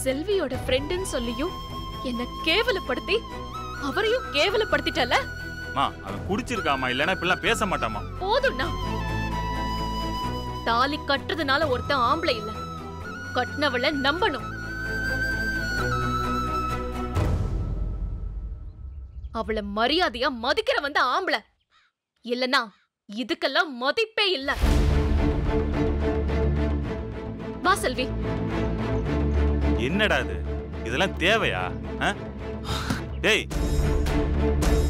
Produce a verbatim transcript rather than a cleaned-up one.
செல்வியோட ஃப்ரெண்டுன்னு சொல்லியும் என்ன கேவலப்படுத்தி அவரையும் கேவலப்படுத்திட்டல. மா அவன் குடிச்சிருக்காமா, இல்லனா இப்பெல்லாம் பேச மாட்டாமா. போதும்னா, தாலி கட்டுறதுனால ஒருத்தன் ஆம்பளை இல்ல, கட்டினவளை நம்பணும். அவளை மரியாதையா மதிக்கிற வந்த ஆம்பளை இல்லனா இதுக்கெல்லாம் மதிப்பே இல்ல. வா செல்வி. என்னடா இது, இதெல்லாம் தேவையா? டேய்